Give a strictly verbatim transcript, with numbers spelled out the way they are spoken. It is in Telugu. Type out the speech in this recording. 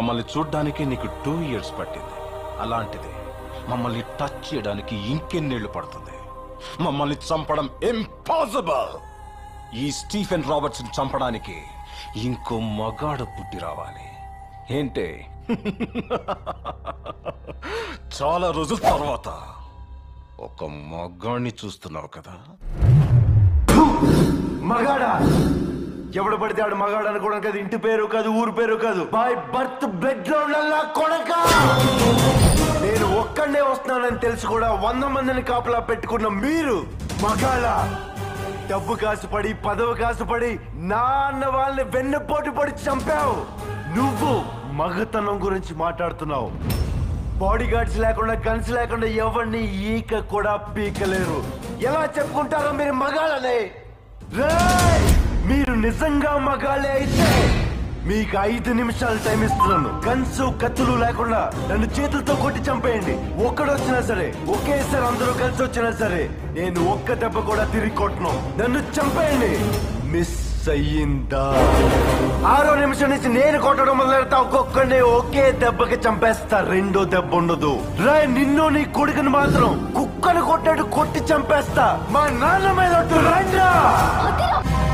మమ్మల్ని చూడ్డానికి నీకు టూ ఇయర్స్ పట్టింది. అలాంటిది మమ్మల్ని టచ్ చేయడానికి ఇంకెన్నేళ్లు పడుతుంది. మమ్మల్ని చంపడం ఇంపాసిబుల్. ఈ స్టీఫెన్ రాబర్ట్స్ చంపడానికి ఇంకో మగాడు పుట్టి రావాలి. ఏంటే చాలా రోజుల తర్వాత ఒక మగాడిని చూస్తున్నావు కదా? మగాడా? ఎవడు పడితే ఆడు మగాడు అనుకోవడం కాదు, ఇంటి పేరు కాదు, ఊరు పేరు కాదు, బై బర్త్ బ్యాక్గ్రౌండ్ కొడక. నేను ఒక్కడే వస్తున్నానని తెలిసి కూడా వంద మందిని కాపలా పెట్టుకున్న మీరు మగాళ్ళ? డబ్బు కాసుపడి పదవి కాసుపడి నాన్న వాళ్ళని వెన్నుపోటు పడి చంపావు. నువ్వు మగతనం గురించి మాట్లాడుతున్నావు. బాడీ గార్డ్స్ లేకుండా, గన్స్ లేకుండా ఎవరిని ఈక కూడా పీకలేరు. ఎలా చెప్పుకుంటారో మీరు మగాళ్ళనే? మీరు నిజంగా మగాళ్ళే అయితే మీకు ఐదు నిమిషాలు టైం ఇస్తున్నాను. గన్స్ కత్తులు లేకుండా నన్ను చేతులతో కొట్టి చంపేయండి. ఒక్కడొచ్చినా సరే, ఒకేసారి అందరూ కలిసి వచ్చినా సరే, నేను ఒక్క దెబ్బ కూడా తిరిగి కొట్టను. నన్ను చంపేయండి. మిస్ అయ్యిందా? ఆరో నిమిషం నుంచి నేను కొట్టడం మొదలెడతా. ఒక్కొక్కడిని ఒకే దెబ్బకి చంపేస్తా. రెండో దెబ్బ ఉండదు. రా, నిన్ను నీ కొడుకుని మాత్రం కుక్కను కొట్టాడు కొట్టి చంపేస్తా. మా నాన్న మీద రండి.